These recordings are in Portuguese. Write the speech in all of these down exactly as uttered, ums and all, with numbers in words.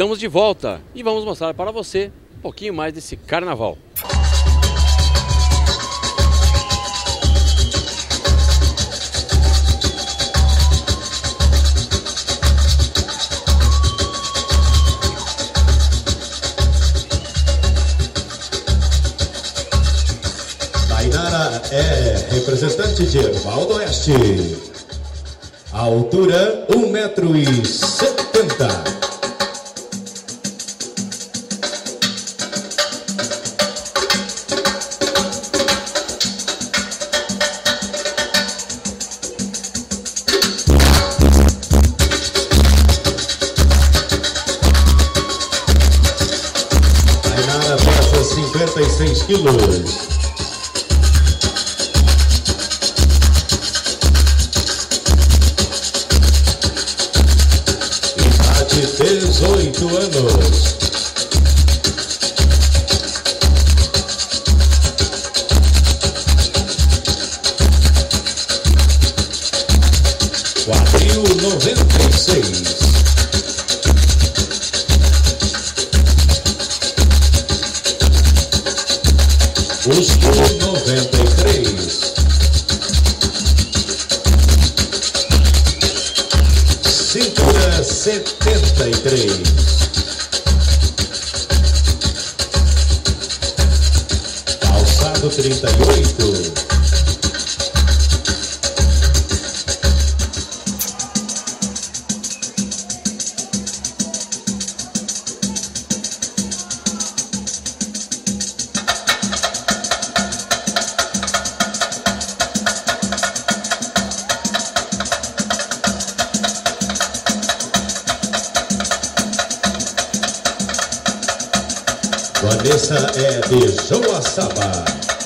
estamos de volta e vamos mostrar para você um pouquinho mais desse carnaval. Tainara é representante de Ervaldo Oeste. Altura um metro e setenta. Tainara pesa cinquenta e seis quilos. dezoito anos. Quadril noventa e seis. Busto noventa e três. Cintura setenta e três. Calçado trinta e oito. Vanessa é de Joaçaba.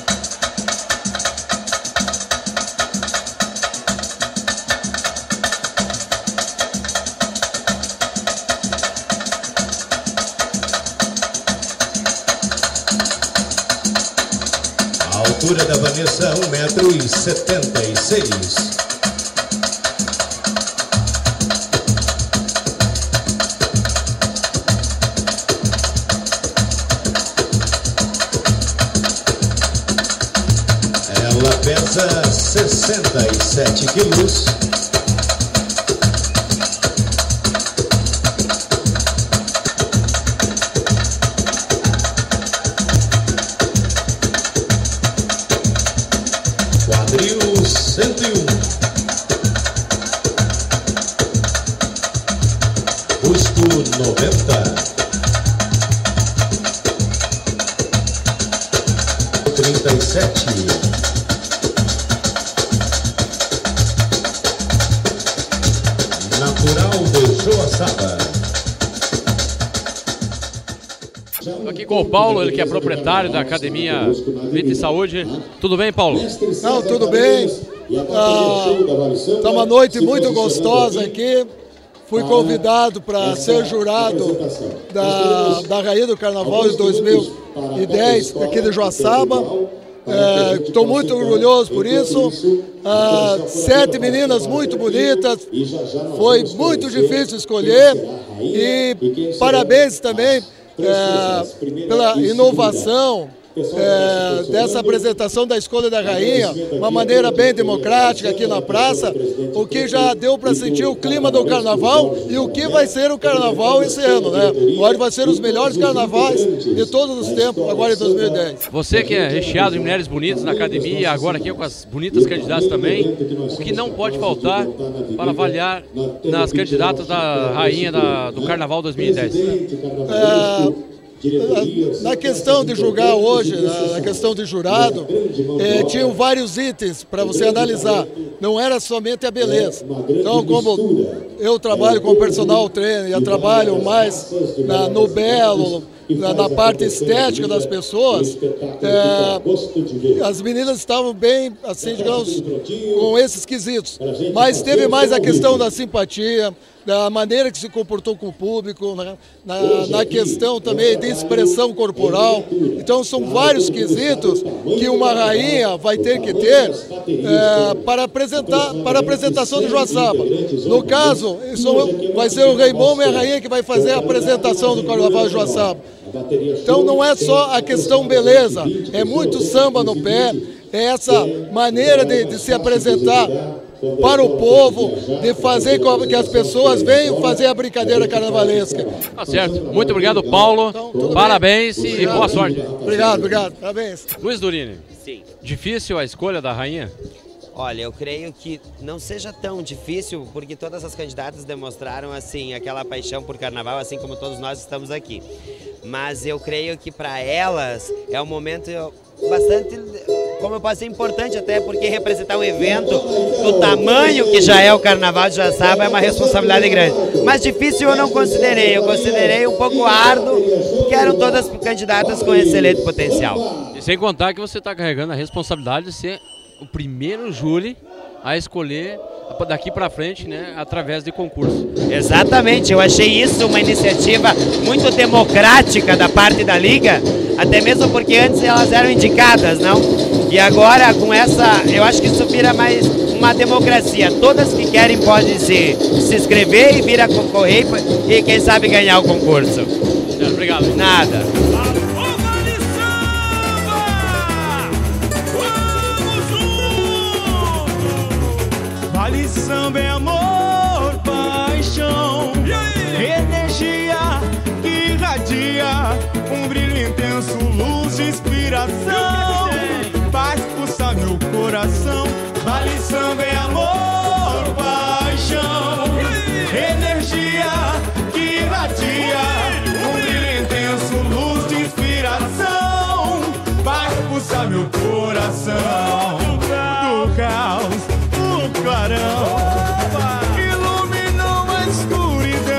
A altura da Vanessa um metro e setenta e seis. Ela pesa sessenta e sete quilos. Quadril cento e um. Busto noventa. trinta e sete. Natural de Joaçaba. Estou aqui com o Paulo, ele que é proprietário da Academia Vida e Saúde. Tudo bem, Paulo? Não, tudo bem. Está ah, uma noite muito gostosa aqui. Fui convidado para ser jurado da, da Rainha do Carnaval de dois mil e dez, aqui de Joaçaba. Estou é, muito orgulhoso por isso. Ah, sete meninas muito bonitas. Foi muito difícil escolher. E parabéns também é, pela inovação É, dessa apresentação da escolha da rainha, uma maneira bem democrática aqui na praça, o que já deu para sentir o clima do carnaval e o que vai ser o carnaval esse ano, né? Agora vai ser os melhores carnavais de todos os tempos, agora em dois mil e dez. Você que é recheado de mulheres bonitas na academia, agora aqui com as bonitas candidatas também, o que não pode faltar para avaliar nas candidatas da rainha da, do carnaval dois mil e dez? É, Na questão de julgar hoje, na questão de jurado, eh, tinham vários itens para você analisar, não era somente a beleza. Então, como eu trabalho com personal trainer e trabalho mais na, no belo, na, na parte estética das pessoas, é, as meninas estavam bem, assim, digamos, com esses quesitos. Mas teve mais a questão da simpatia, da maneira que se comportou com o público, né? na, na questão também de expressão corporal. Então são vários quesitos que uma rainha vai ter que ter é, para apresentar para a apresentação do Joaçaba. No caso, isso vai ser o Rei Momo e a rainha que vai fazer a apresentação do Carnaval de Joaçaba. Então não é só a questão beleza, é muito samba no pé, é essa maneira de, de se apresentar para o povo, de fazer com que as pessoas venham fazer a brincadeira carnavalesca. Tá certo. Muito obrigado, Paulo. Então, parabéns bem. E boa sorte. Obrigado, obrigado. Parabéns. Luiz Durini. Sim. Difícil a escolha da rainha? Olha, eu creio que não seja tão difícil, porque todas as candidatas demonstraram assim aquela paixão por carnaval, assim como todos nós estamos aqui. Mas eu creio que para elas é um momento bastante, como eu posso dizer, importante até, porque representar um evento do tamanho que já é o Carnaval de Joaçaba é uma responsabilidade grande. Mas difícil eu não considerei, eu considerei um pouco árduo, que eram todas candidatas com excelente potencial. E sem contar que você está carregando a responsabilidade de ser o primeiro júri a escolher daqui para frente, né, através de concurso. Exatamente, eu achei isso uma iniciativa muito democrática da parte da Liga, até mesmo porque antes elas eram indicadas, não? E agora com essa, eu acho que isso vira mais uma democracia. Todas que querem podem se, se inscrever e vir a concorrer e quem sabe ganhar o concurso. Obrigado. Nada. Vale Samba é amor, paixão, energia que irradia, um brilho intenso, luz de inspiração, faz pulsar meu coração. Vale Samba é amor, paixão, energia que irradia, um brilho intenso, luz de inspiração, faz pulsar meu coração. Do caos clarão, iluminou a escuridão,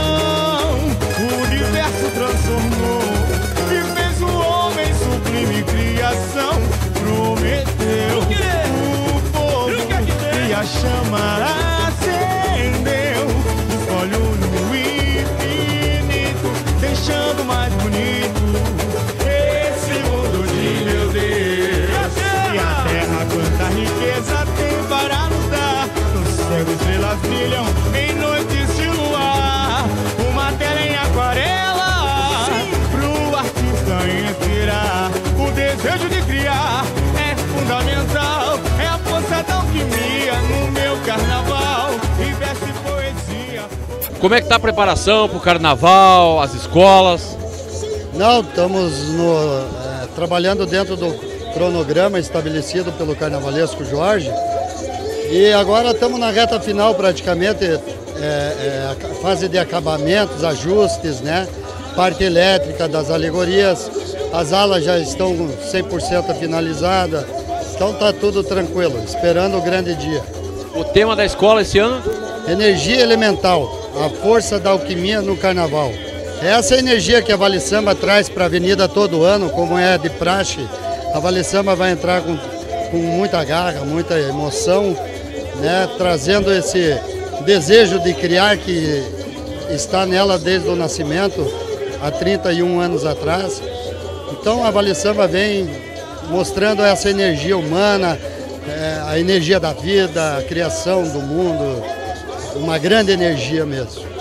o universo transformou e fez o homem sublime criação. Prometeu o povo e a chama acendeu, escolheu no infinito, deixando mais bonito esse mundo de meu Deus. E a terra quanta riqueza tem para nos dar, nos céus estrelas brilham em noites de luar, uma tela em aquarela, pro artista inspirar, o desejo de criar é fundamental, é a força da alquimia no meu carnaval, e verso e poesia. Como é que tá a preparação para o carnaval, as escolas? Não, estamos no, é, trabalhando dentro do cronograma estabelecido pelo carnavalesco Jorge, e agora estamos na reta final praticamente, é, é, a fase de acabamentos, ajustes, né? Parte elétrica das alegorias, as alas já estão cem por cento finalizadas, então está tudo tranquilo, esperando o grande dia. O tema da escola esse ano? Energia elemental, a força da alquimia no carnaval. Essa é a energia que a Vale Samba traz para a avenida todo ano, como é de praxe. A Vale Samba vai entrar com, com muita garra, muita emoção, né, trazendo esse desejo de criar que está nela desde o nascimento, há trinta e um anos atrás. Então a Vale Samba vem mostrando essa energia humana, é, a energia da vida, a criação do mundo, uma grande energia mesmo.